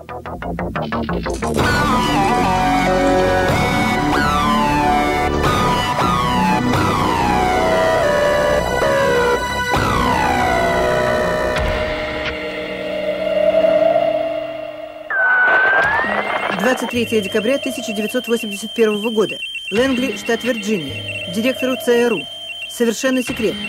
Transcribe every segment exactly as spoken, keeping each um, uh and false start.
двадцать третьего декабря тысяча девятьсот восемьдесят первого года. Лэнгли, штат Вирджиния. Директору ЦРУ. Совершенно секретно.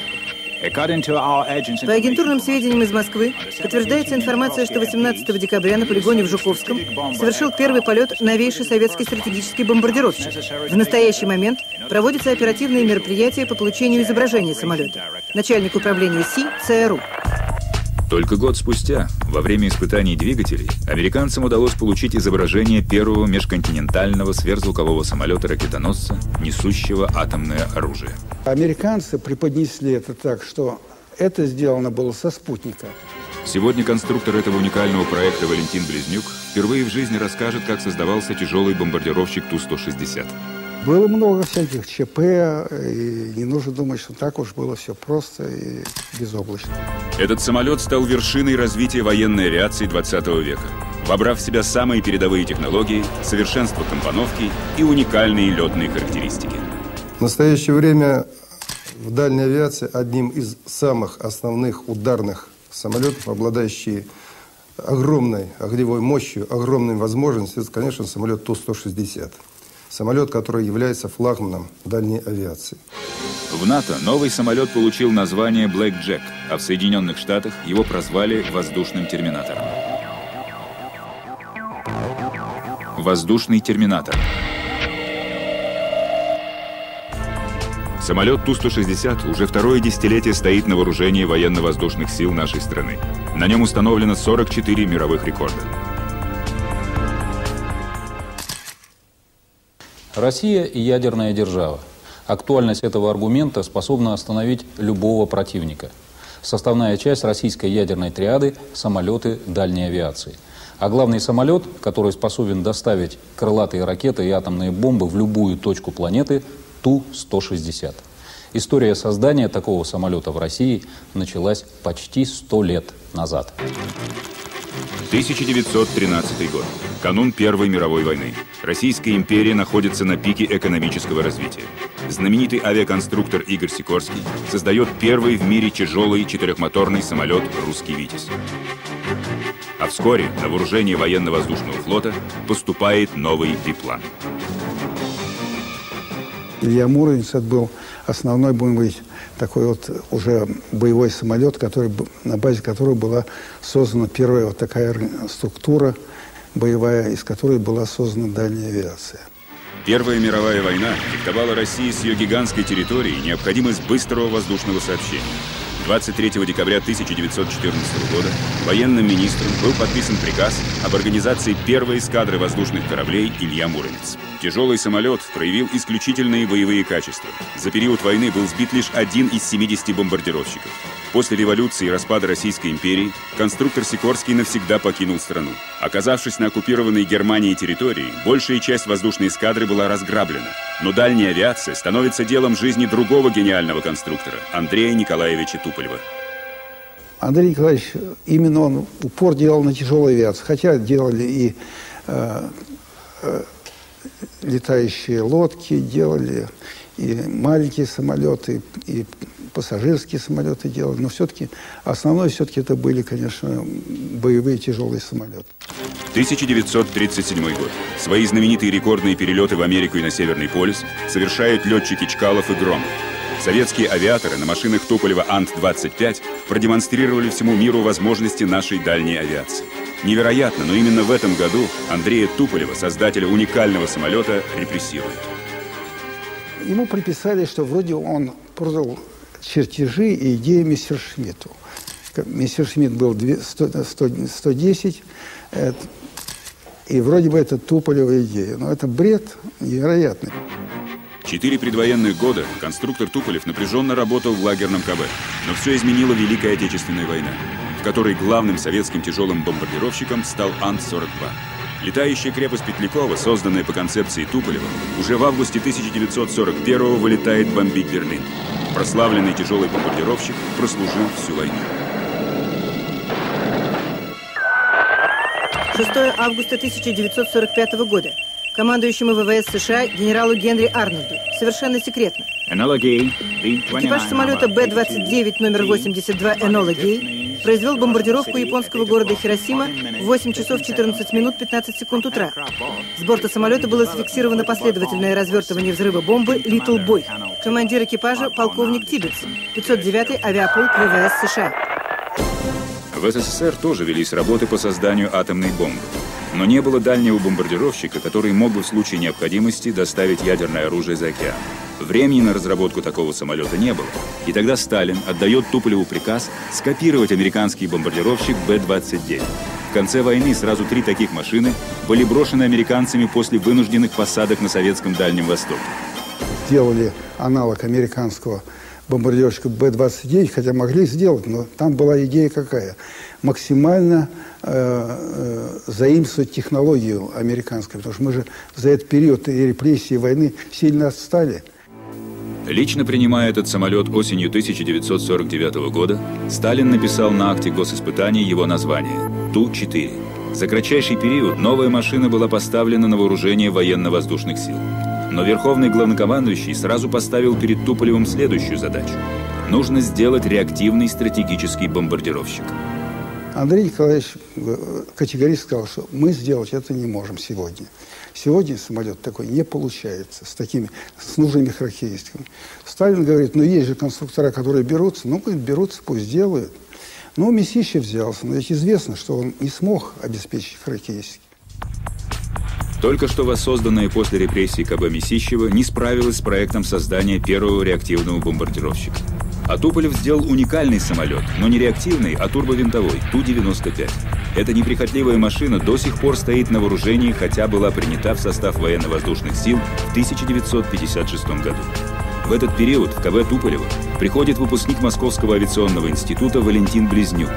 По агентурным сведениям из Москвы подтверждается информация, что восемнадцатого декабря на полигоне в Жуковском совершил первый полет новейший советский стратегический бомбардировщик. В настоящий момент проводятся оперативные мероприятия по получению изображения самолета. Начальник управления СИ ЦРУ. Только год спустя, во время испытаний двигателей, американцам удалось получить изображение первого межконтинентального сверхзвукового самолета-ракетоносца, несущего атомное оружие. Американцы преподнесли это так, что это сделано было со спутника. Сегодня конструктор этого уникального проекта Валентин Близнюк впервые в жизни расскажет, как создавался тяжелый бомбардировщик Ту сто шестьдесят. Было много всяких ЧП, и не нужно думать, что так уж было все просто и безоблачно. Этот самолет стал вершиной развития военной авиации двадцатого века, вобрав в себя самые передовые технологии, совершенство компоновки и уникальные летные характеристики. В настоящее время в дальней авиации одним из самых основных ударных самолетов, обладающий огромной огневой мощью, огромными возможностями, это, конечно, самолет Ту сто шестьдесят. Самолет, который является флагманом дальней авиации. В НАТО новый самолет получил название Black Jack, а в Соединенных Штатах его прозвали воздушным терминатором. Воздушный терминатор. Самолет Ту сто шестьдесят уже второе десятилетие стоит на вооружении военно-воздушных сил нашей страны. На нем установлено сорок четыре мировых рекорда. Россия и ядерная держава. Актуальность этого аргумента способна остановить любого противника. Составная часть российской ядерной триады – самолеты дальней авиации. А главный самолет, который способен доставить крылатые ракеты и атомные бомбы в любую точку планеты – Ту сто шестьдесят. История создания такого самолета в России началась почти сто лет назад. тысяча девятьсот тринадцатый год. Канун Первой мировой войны. Российская империя находится на пике экономического развития. Знаменитый авиаконструктор Игорь Сикорский создает первый в мире тяжелый четырехмоторный самолет «Русский Витязь». А вскоре на вооружение военно-воздушного флота поступает новый биплан. Илья Муромец — это был основной, будем говорить, такой вот уже боевой самолет, который, на базе которого была создана первая вот такая структура боевая, из которой была создана дальняя авиация. Первая мировая война диктовала России с ее гигантской территорией необходимость быстрого воздушного сообщения. двадцать третьего декабря тысяча девятьсот четырнадцатого года военным министром был подписан приказ об организации первой эскадры воздушных кораблей «Илья Муромец». Тяжелый самолет проявил исключительные боевые качества. За период войны был сбит лишь один из семидесяти бомбардировщиков. После революции и распада Российской империи конструктор Сикорский навсегда покинул страну. Оказавшись на оккупированной Германией территории, большая часть воздушной эскадры была разграблена. Но дальняя авиация становится делом жизни другого гениального конструктора – Андрея Николаевича Туполева. Андрей Николаевич, именно он упор делал на тяжелой авиации, хотя делали и э, э, летающие лодки, делали и маленькие самолеты, и пассажирские самолеты делали, но все-таки основное все-таки это были, конечно, боевые тяжелые самолеты. тысяча девятьсот тридцать седьмой год. Свои знаменитые рекордные перелеты в Америку и на Северный полюс совершают летчики Чкалов и Громов. Советские авиаторы на машинах Туполева Ан двадцать пять продемонстрировали всему миру возможности нашей дальней авиации. Невероятно, но именно в этом году Андрея Туполева, создателя уникального самолета, репрессируют. Ему приписали, что вроде он продал чертежи и идеи Мессершмитту. Мессершмитт был сто десять, и вроде бы это Туполева идея. Но это бред невероятный. Четыре предвоенных года конструктор Туполев напряженно работал в лагерном КБ. Но все изменила Великая Отечественная война, в которой главным советским тяжелым бомбардировщиком стал Ан сорок два. Летающая крепость Петлякова, созданная по концепции Туполева, уже в августе тысяча девятьсот сорок первого вылетает бомбить Берлин. Прославленный тяжелый бомбардировщик прослужил всю войну. шестого августа тысяча девятьсот сорок пятого года. Командующему ВВС США генералу Генри Арнольду. Совершенно секретно. Экипаж самолета Бэ двадцать девять номер восемьдесят два Энола Гей произвел бомбардировку японского города Хиросима в восемь часов четырнадцать минут пятнадцать секунд утра. С борта самолета было зафиксировано последовательное развертывание взрыва бомбы «Литл Бой». Командир экипажа полковник Тибетс, пятьсот девятый авиаполк ВВС США. В СССР тоже велись работы по созданию атомной бомбы. Но не было дальнего бомбардировщика, который мог бы в случае необходимости доставить ядерное оружие за океан. Времени на разработку такого самолета не было. И тогда Сталин отдает Туполеву приказ скопировать американский бомбардировщик Бэ двадцать девять. В конце войны сразу три таких машины были брошены американцами после вынужденных посадок на советском Дальнем Востоке. Делали аналог американского бомбардировщика Бэ двадцать девять, хотя могли сделать, но там была идея какая? Максимально э, э, заимствовать технологию американскую, потому что мы же за этот период и репрессии, и войны сильно отстали. Лично принимая этот самолет осенью тысяча девятьсот сорок девятого года, Сталин написал на акте госиспытаний его название – Ту четыре. За кратчайший период новая машина была поставлена на вооружение военно-воздушных сил. Но верховный главнокомандующий сразу поставил перед Туполевым следующую задачу. Нужно сделать реактивный стратегический бомбардировщик. Андрей Николаевич категорически сказал, что мы сделать это не можем сегодня. Сегодня самолет такой не получается, с такими, с нужными характеристиками. Сталин говорит, ну есть же конструктора, которые берутся, ну пусть берутся, пусть делают. Ну, Миссищев взялся, но ведь известно, что он не смог обеспечить характеристики. Только что воссозданная после репрессий КБ Миссищева не справилась с проектом создания первого реактивного бомбардировщика. А Туполев сделал уникальный самолет, но не реактивный, а турбовинтовой, Ту девяносто пять. Эта неприхотливая машина до сих пор стоит на вооружении, хотя была принята в состав военно-воздушных сил в тысяча девятьсот пятьдесят шестом году. В этот период в КБ Туполева приходит выпускник Московского авиационного института Валентин Близнюк.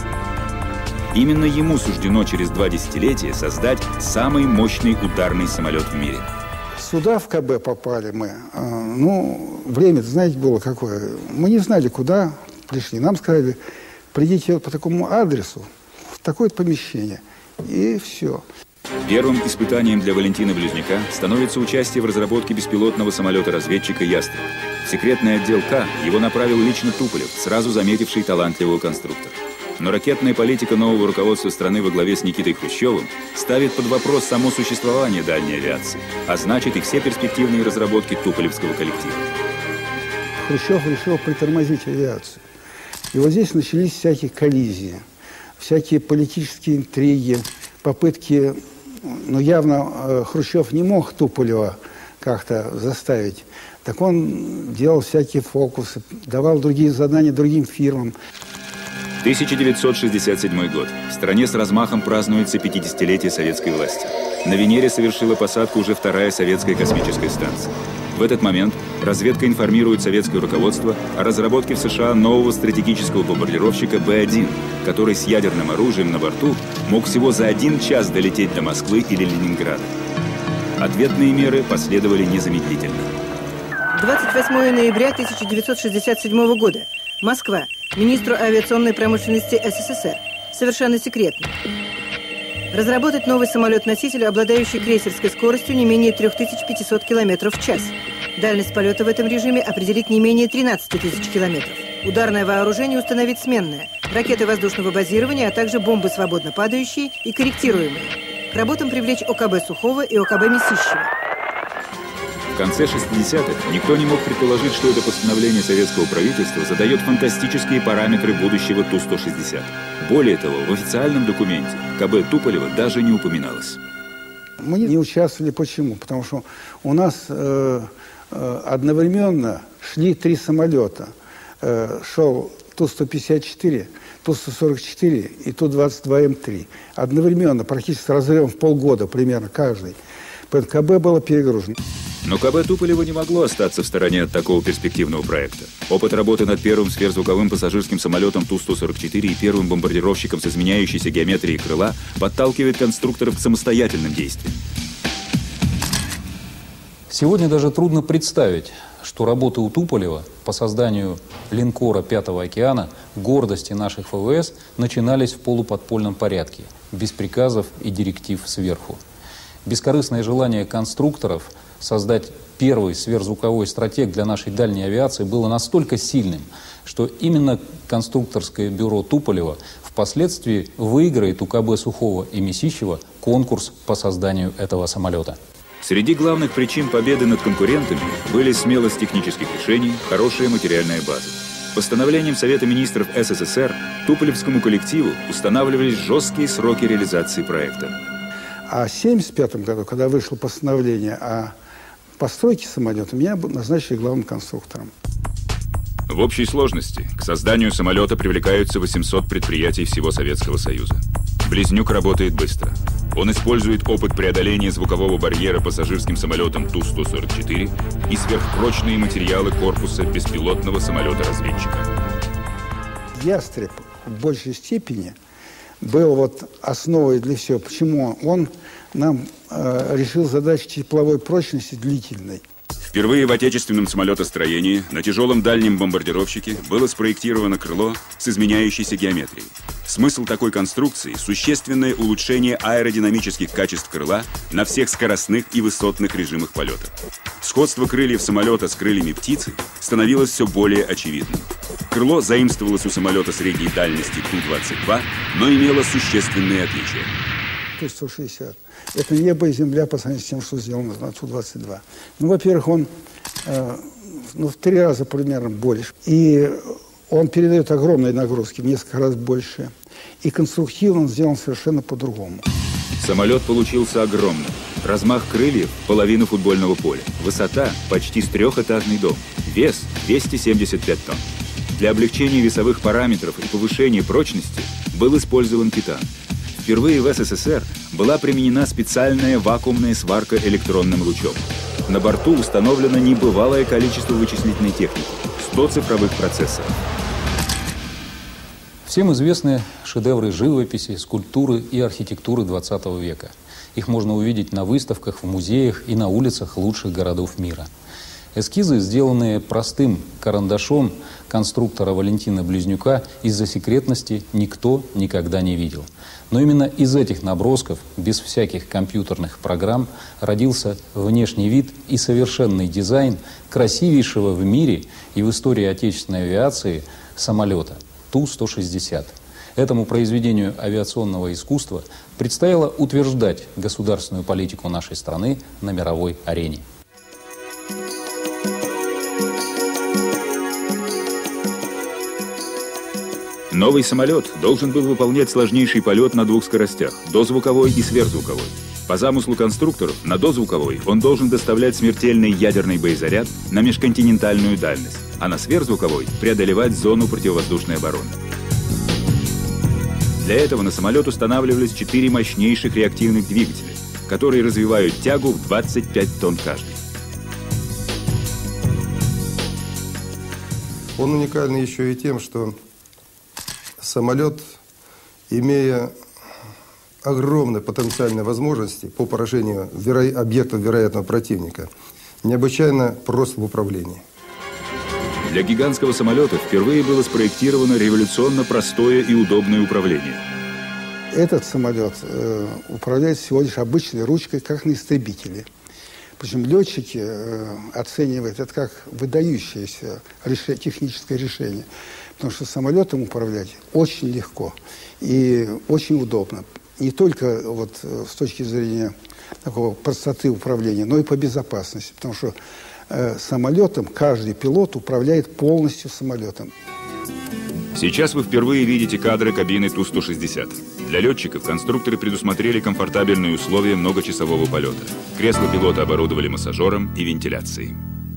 Именно ему суждено через два десятилетия создать самый мощный ударный самолет в мире. Сюда в КБ попали мы. Ну, время, знаете, было какое. Мы не знали, куда пришли. Нам сказали, придите по такому адресу, в такое-то помещение. И все. Первым испытанием для Валентина Близнюка становится участие в разработке беспилотного самолета-разведчика «Ястреб». В секретный отдел К его направил лично Туполев, сразу заметивший талантливого конструктора. Но ракетная политика нового руководства страны во главе с Никитой Хрущевым ставит под вопрос само существование дальней авиации, а значит и все перспективные разработки туполевского коллектива. Хрущев решил притормозить авиацию. И вот здесь начались всякие коллизии, всякие политические интриги, попытки, ну явно э, Хрущев не мог Туполева как-то заставить. Так он делал всякие фокусы, давал другие задания другим фирмам. тысяча девятьсот шестьдесят седьмой год. В стране с размахом празднуется пятидесятилетие советской власти. На Венере совершила посадку уже вторая советская космическая станция. В этот момент разведка информирует советское руководство о разработке в США нового стратегического бомбардировщика Бэ один, который с ядерным оружием на борту мог всего за один час долететь до Москвы или Ленинграда. Ответные меры последовали незамедлительно. двадцать восьмого ноября тысяча девятьсот шестьдесят седьмого года. Москва. Министру авиационной промышленности СССР. Совершенно секретно. Разработать новый самолет-носитель, обладающий крейсерской скоростью не менее трёх тысяч пятисот километров в час. Дальность полета в этом режиме определить не менее тринадцати тысяч километров. Ударное вооружение установить сменное. Ракеты воздушного базирования, а также бомбы свободно падающие и корректируемые. К работам привлечь ОКБ Сухого и ОКБ Миссищева. В конце шестидесятых никто не мог предположить, что это постановление советского правительства задает фантастические параметры будущего Ту сто шестьдесят. Более того, в официальном документе КБ Туполева даже не упоминалось. Мы не участвовали. Почему? Потому что у нас э, э, одновременно шли три самолета. Э, шел Ту сто пятьдесят четыре, Ту сто сорок четыре и Ту двадцать два М три. Одновременно, практически с разрывом в полгода примерно каждый. Поэтому КБ было перегружено. Но КБ Туполева не могло остаться в стороне от такого перспективного проекта. Опыт работы над первым сверхзвуковым пассажирским самолетом Ту сто сорок четыре и первым бомбардировщиком с изменяющейся геометрией крыла подталкивает конструкторов к самостоятельным действиям. Сегодня даже трудно представить, что работы у Туполева по созданию линкора Пятого океана, гордости наших ФВС, начинались в полуподпольном порядке, без приказов и директив сверху. Бескорыстное желание конструкторов создать первый сверхзвуковой стратег для нашей дальней авиации было настолько сильным, что именно конструкторское бюро Туполева впоследствии выиграет у КБ Сухого и Месищева конкурс по созданию этого самолета. Среди главных причин победы над конкурентами были смелость технических решений, хорошая материальная база. Постановлением Совета министров СССР туполевскому коллективу устанавливались жесткие сроки реализации проекта. А в семьдесят пятом году, когда вышло постановление о постройке самолета, меня назначили главным конструктором. В общей сложности к созданию самолета привлекаются восемьсот предприятий всего Советского Союза. Близнюк работает быстро. Он использует опыт преодоления звукового барьера пассажирским самолетом Ту сто сорок четыре и сверхпрочные материалы корпуса беспилотного самолета-разведчика. Ястреб в большей степени был вот основой для всего. Почему? Он нам э, решил задачу тепловой прочности длительной. Впервые в отечественном самолетостроении на тяжелом дальнем бомбардировщике было спроектировано крыло с изменяющейся геометрией. Смысл такой конструкции – существенное улучшение аэродинамических качеств крыла на всех скоростных и высотных режимах полета. Сходство крыльев самолета с крыльями птицы становилось все более очевидным. Крыло заимствовалось у самолета средней дальности Ту двадцать два, но имело существенные отличия. Ту сто шестьдесят. Это небо и земля по сравнению с тем, что сделано на Ту двадцать два. Ну, во-первых, он э, ну, в три раза примерно больше. И он передает огромные нагрузки, в несколько раз больше. И конструктивно он сделан совершенно по-другому. Самолет получился огромным. Размах крыльев – половину футбольного поля. Высота – почти с трехэтажный дом. Вес – двести семьдесят пять тонн. Для облегчения весовых параметров и повышения прочности был использован титан. Впервые в СССР была применена специальная вакуумная сварка электронным лучом. На борту установлено небывалое количество вычислительной техники – сто цифровых процессоров. Всем известны шедевры живописи, скульптуры и архитектуры двадцатого века. Их можно увидеть на выставках, в музеях и на улицах лучших городов мира. Эскизы, сделанные простым карандашом конструктора Валентина Близнюка, из-за секретности никто никогда не видел. Но именно из этих набросков, без всяких компьютерных программ, родился внешний вид и совершенный дизайн красивейшего в мире и в истории отечественной авиации самолета Ту сто шестьдесят. Этому произведению авиационного искусства предстояло утверждать государственную политику нашей страны на мировой арене. Новый самолет должен был выполнять сложнейший полет на двух скоростях – дозвуковой и сверхзвуковой. По замыслу конструкторов, на дозвуковой он должен доставлять смертельный ядерный боезаряд на межконтинентальную дальность, а на сверхзвуковой – преодолевать зону противовоздушной обороны. Для этого на самолет устанавливались четыре мощнейших реактивных двигателя, которые развивают тягу в двадцать пять тонн каждый. Он уникальный еще и тем, что самолет, имея огромные потенциальные возможности по поражению веро... объектов вероятного противника, необычайно прост в управлении. Для гигантского самолета впервые было спроектировано революционно простое и удобное управление. Этот самолет э, управляет всего лишь обычной ручкой, как на истребителе. Причем летчики э, оценивают это как выдающееся решение, техническое решение. Потому что самолетом управлять очень легко и очень удобно. Не только вот с точки зрения такого простоты управления, но и по безопасности. Потому что э, самолетом каждый пилот управляет полностью самолетом. Сейчас вы впервые видите кадры кабины Ту сто шестьдесят. Для летчиков конструкторы предусмотрели комфортабельные условия многочасового полета. Кресло пилота оборудовали массажером и вентиляцией.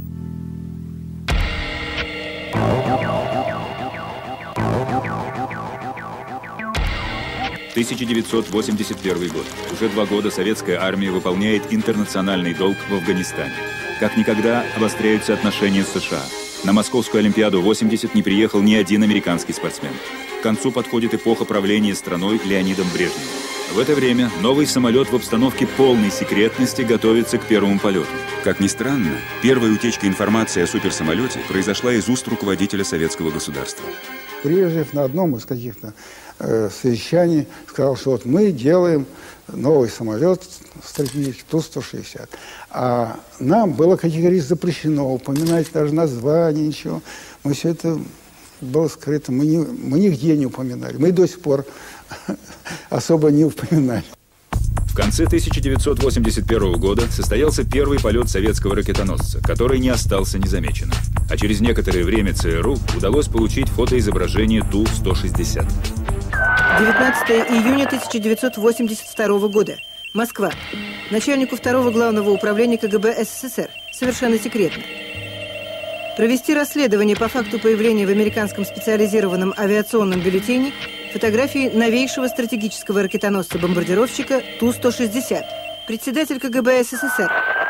тысяча девятьсот восемьдесят первый год. Уже два года советская армия выполняет интернациональный долг в Афганистане. Как никогда обостряются отношения с США. На Московскую Олимпиаду восемьдесят не приехал ни один американский спортсмен. К концу подходит эпоха правления страной Леонидом Брежневым. В это время новый самолет в обстановке полной секретности готовится к первому полету. Как ни странно, первая утечка информации о суперсамолете произошла из уст руководителя советского государства. Брежнев на одном из каких-то э, совещаний сказал, что вот мы делаем новый самолет стратегический Ту сто шестьдесят. А нам было категорически запрещено упоминать даже название, ничего. Мы все это было скрыто, мы, не, мы нигде не упоминали. Мы до сих пор особо не упоминали. В конце тысяча девятьсот восемьдесят первого года состоялся первый полет советского ракетоносца, который не остался незамеченным. А через некоторое время ЦРУ удалось получить фотоизображение Ту сто шестьдесят. девятнадцатое июня тысяча девятьсот восемьдесят второго года. Москва. Начальнику второго главного управления КГБ СССР. Совершенно секретно. Провести расследование по факту появления в американском специализированном авиационном бюллетене фотографии новейшего стратегического ракетоносца-бомбардировщика Ту сто шестьдесят. Председатель КГБ СССР.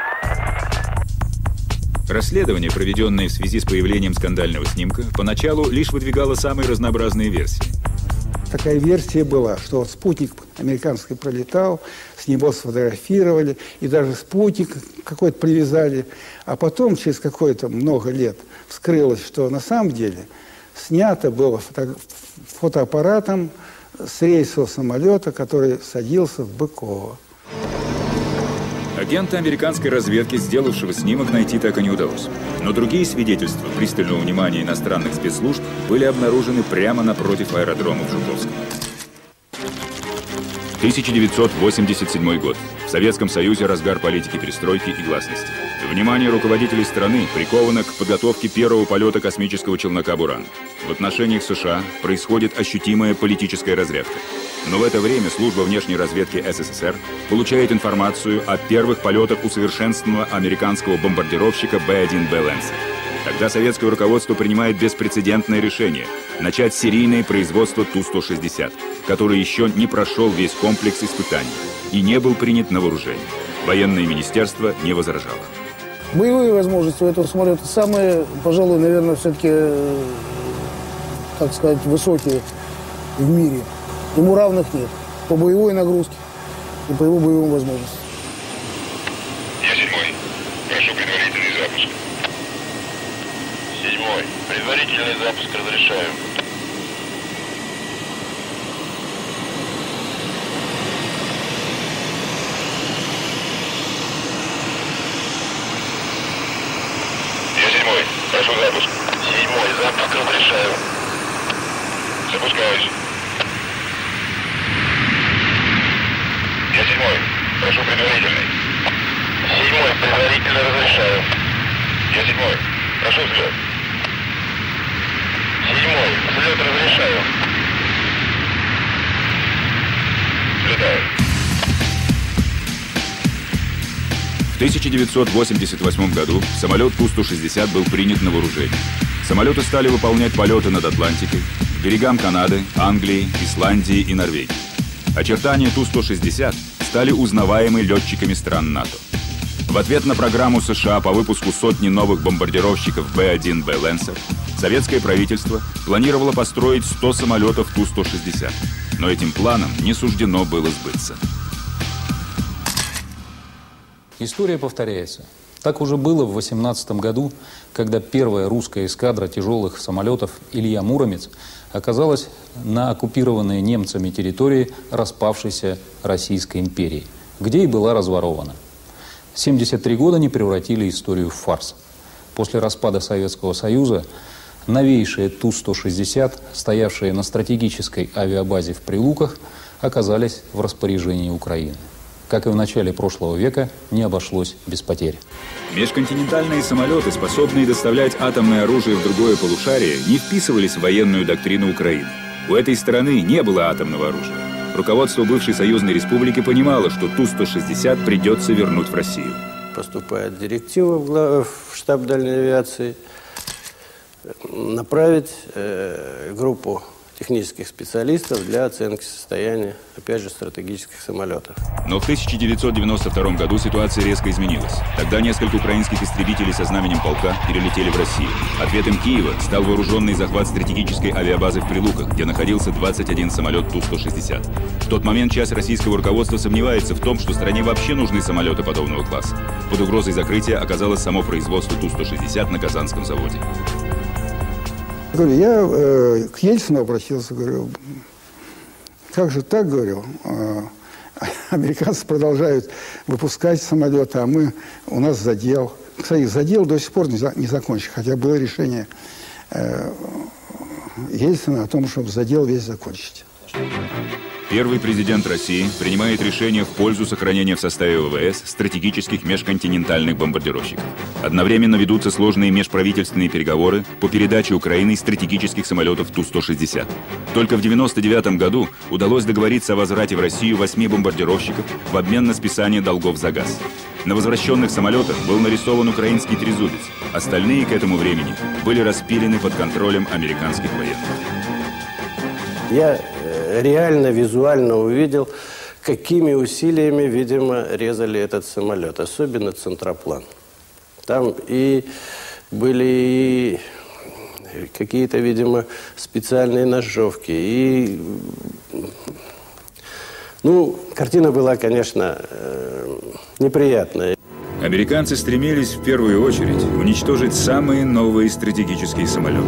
Расследование, проведенное в связи с появлением скандального снимка, поначалу лишь выдвигало самые разнообразные версии. Такая версия была, что вот спутник американский пролетал, с него сфотографировали, и даже спутник какой-то привязали. А потом, через какое-то много лет, вскрылось, что на самом деле снято было фото фотоаппаратом с рейсового самолета, который садился в Быково. Агента американской разведки, сделавшего снимок, найти так и не удалось. Но другие свидетельства пристального внимания иностранных спецслужб были обнаружены прямо напротив аэродрома в Жуковском. тысяча девятьсот восемьдесят седьмой год. В Советском Союзе разгар политики перестройки и гласности. Внимание руководителей страны приковано к подготовке первого полета космического челнока «Буран». В отношениях США происходит ощутимая политическая разрядка. Но в это время служба внешней разведки СССР получает информацию о первых полетах усовершенствованного американского бомбардировщика Бэ один Бэ Лэнсер. Тогда советское руководство принимает беспрецедентное решение – начать серийное производство Ту сто шестьдесят, который еще не прошел весь комплекс испытаний и не был принят на вооружение. Военное министерство не возражало. Боевые возможности у этого самолета самые, пожалуй, наверное, все-таки, так сказать, высокие в мире. Ему равных нет по боевой нагрузке и по его боевым возможностям. Я седьмой. Прошу предварительный запуск. Седьмой. Предварительный запуск разрешаю. Я седьмой. Прошу запуск. Седьмой. Запуск разрешаю. Запускаюсь. Я седьмой. Прошу предварительный. Седьмой. Предварительно разрешаю. Я седьмой. Прошу взлет. Седьмой. Взлет разрешаю. Взлетаю. В тысяча девятьсот восемьдесят восьмом году самолет Ту сто шестьдесят был принят на вооружение. Самолеты стали выполнять полеты над Атлантикой, к берегам Канады, Англии, Исландии и Норвегии. Очертания Ту сто шестьдесят стали узнаваемы летчиками стран НАТО. В ответ на программу США по выпуску сотни новых бомбардировщиков Бэ один Бэ Лэнсер советское правительство планировало построить сто самолетов Ту сто шестьдесят. Но этим планам не суждено было сбыться. История повторяется. Так уже было в восемнадцатом году, когда первая русская эскадра тяжелых самолетов «Илья Муромец» оказалась на оккупированной немцами территории распавшейся Российской империи, где и была разворована. семьдесят три года не превратили историю в фарс. После распада Советского Союза новейшие Ту сто шестьдесят, стоявшие на стратегической авиабазе в Прилуках, оказались в распоряжении Украины. Как и в начале прошлого века, не обошлось без потерь. Межконтинентальные самолеты, способные доставлять атомное оружие в другое полушарие, не вписывались в военную доктрину Украины. У этой страны не было атомного оружия. Руководство бывшей союзной республики понимало, что Ту сто шестьдесят придется вернуть в Россию. Поступает директива в, глав... в штаб дальней авиации направить э, группу технических специалистов для оценки состояния, опять же, стратегических самолетов. Но в тысяча девятьсот девяносто втором году ситуация резко изменилась. Тогда несколько украинских истребителей со знаменем полка перелетели в Россию. Ответом Киева стал вооруженный захват стратегической авиабазы в Прилуках, где находился двадцать один самолет Ту сто шестьдесят. В тот момент часть российского руководства сомневается в том, что стране вообще нужны самолеты подобного класса. Под угрозой закрытия оказалось само производство Ту сто шестьдесят на Казанском заводе. Говорю, я э, к Ельцину обратился, говорю, как же так, говорю, э, американцы продолжают выпускать самолеты, а мы, у нас задел. Кстати, задел до сих пор не, за, не закончен, хотя было решение э, Ельцина о том, чтобы задел весь закончить. Первый президент России принимает решение в пользу сохранения в составе ВВС стратегических межконтинентальных бомбардировщиков. Одновременно ведутся сложные межправительственные переговоры по передаче Украиной стратегических самолетов Ту сто шестьдесят. Только в девяносто девятом году удалось договориться о возврате в Россию восьми бомбардировщиков в обмен на списание долгов за газ. На возвращенных самолетах был нарисован украинский трезубец. Остальные к этому времени были распилены под контролем американских военных. Я реально, визуально увидел, какими усилиями, видимо, резали этот самолет, особенно центроплан. Там и были какие-то, видимо, специальные ножовки. И, ну, картина была, конечно, неприятная. Американцы стремились в первую очередь уничтожить самые новые стратегические самолеты.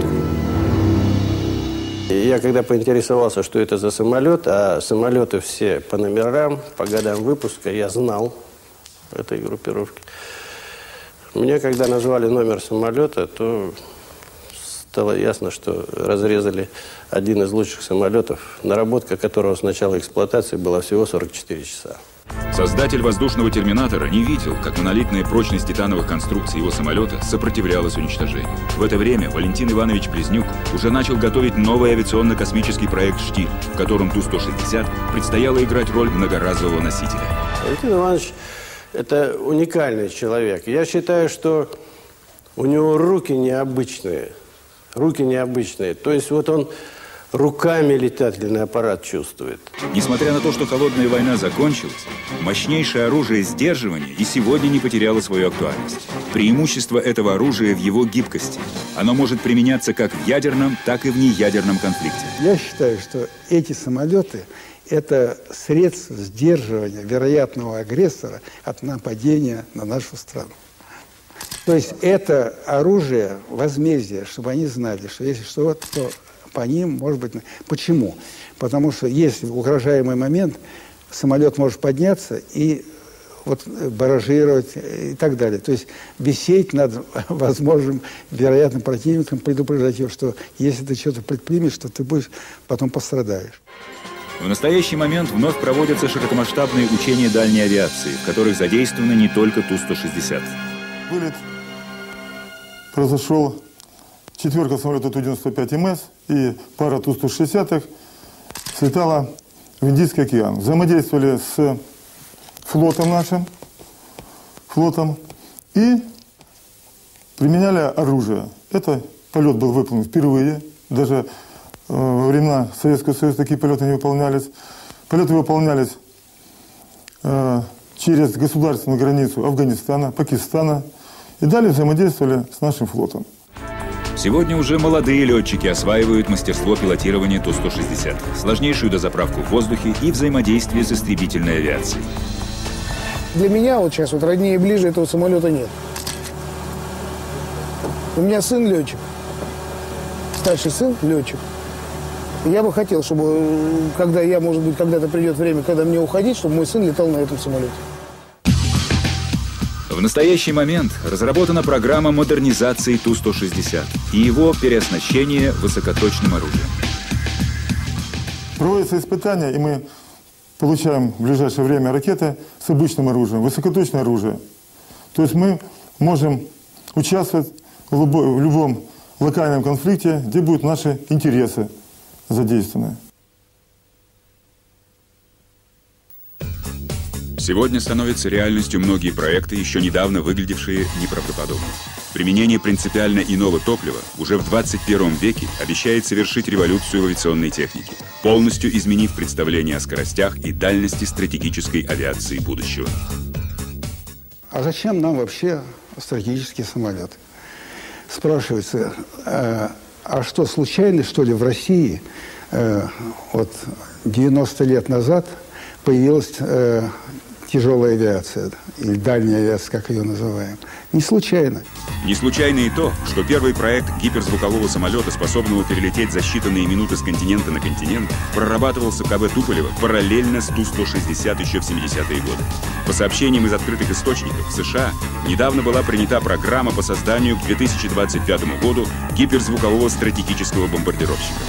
Я когда поинтересовался, что это за самолет, а самолеты все по номерам, по годам выпуска, я знал этой группировки. Мне, когда назвали номер самолета, то стало ясно, что разрезали один из лучших самолетов, наработка которого с начала эксплуатации была всего сорок четыре часа. Создатель воздушного терминатора не видел, как монолитная прочность титановых конструкций его самолета сопротивлялась уничтожению. В это время Валентин Иванович Близнюк уже начал готовить новый авиационно-космический проект «Штиль», в котором Ту сто шестьдесят предстояло играть роль многоразового носителя. Валентин Иванович – это уникальный человек. Я считаю, что у него руки необычные. Руки необычные. То есть вот он руками летательный аппарат чувствует. Несмотря на то, что холодная война закончилась, мощнейшее оружие сдерживания и сегодня не потеряло свою актуальность. Преимущество этого оружия в его гибкости. Оно может применяться как в ядерном, так и в неядерном конфликте. Я считаю, что эти самолеты – это средство сдерживания вероятного агрессора от нападения на нашу страну. То есть это оружие возмездия, чтобы они знали, что если что, то по ним, может быть... Почему? Потому что если в угрожаемый момент самолет может подняться и вот баражировать и так далее. То есть висеть над возможным вероятным противником, предупреждать его, что если ты что-то предпримешь, то ты будешь, потом пострадаешь. В настоящий момент вновь проводятся широкомасштабные учения дальней авиации, в которых задействованы не только Ту сто шестьдесят. Вылет произошел четверка самолета Ту девяносто пять эм эс и пара Ту сто шестьдесят слетала в Индийский океан. Взаимодействовали с флотом нашим, флотом, и применяли оружие. Это полет был выполнен впервые. Даже э, во времена Советского Союза такие полеты не выполнялись. Полеты выполнялись э, через государственную границу Афганистана, Пакистана. И далее взаимодействовали с нашим флотом. Сегодня уже молодые летчики осваивают мастерство пилотирования Ту сто шестьдесят, сложнейшую дозаправку в воздухе и взаимодействие с истребительной авиацией. Для меня вот сейчас вот роднее и ближе этого самолета нет. У меня сын летчик, старший сын летчик. Я бы хотел, чтобы, когда я, может быть, когда-то придет время, когда мне уходить, чтобы мой сын летал на этом самолете. В настоящий момент разработана программа модернизации Ту сто шестьдесят и его переоснащения высокоточным оружием. Проводятся испытания, и мы получаем в ближайшее время ракеты с обычным оружием, высокоточное оружие. То есть мы можем участвовать в, любой, в любом локальном конфликте, где будут наши интересы задействованы. Сегодня становятся реальностью многие проекты, еще недавно выглядевшие неправдоподобно. Применение принципиально иного топлива уже в двадцать первом веке обещает совершить революцию в авиационной технике, полностью изменив представление о скоростях и дальности стратегической авиации будущего. А зачем нам вообще стратегический самолет? Спрашивается, э, а что, случайно, что ли, в России э, вот девяносто лет назад появилась э, тяжелая авиация, или дальняя авиация, как ее называем? Не случайно. Не случайно и то, что первый проект гиперзвукового самолета, способного перелететь за считанные минуты с континента на континент, прорабатывался в ка бэ Туполева параллельно с Ту сто шестьдесят еще в семидесятые годы. По сообщениям из открытых источников, в США недавно была принята программа по созданию к две тысячи двадцать пятому году гиперзвукового стратегического бомбардировщика.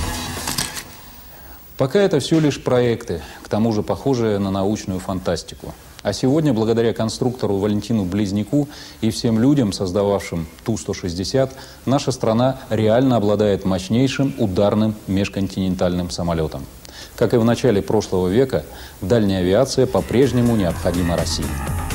Пока это все лишь проекты, к тому же похожие на научную фантастику. А сегодня, благодаря конструктору Валентину Близняку и всем людям, создававшим Ту сто шестьдесят, наша страна реально обладает мощнейшим ударным межконтинентальным самолетом. Как и в начале прошлого века, дальняя авиация по-прежнему необходима России.